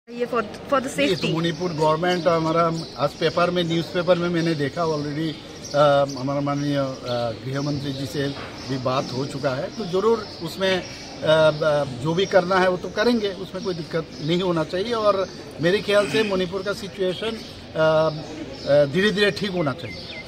ये for the safety. तो Manipur government हमारा आज पेपर में न्यूज़पेपर में मैंने देखा ऑलरेडी हमारा माननीय गृह मंत्री जी से भी बात हो चुका है, तो जरूर उसमें जो भी करना है वो तो करेंगे, उसमें कोई दिक्कत नहीं होना चाहिए। और मेरे ख्याल से मणिपुर का सिचुएशन धीरे धीरे ठीक होना चाहिए।